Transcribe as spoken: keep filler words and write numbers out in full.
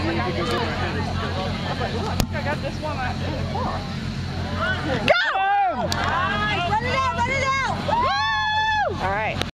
I got this one in the car. Go!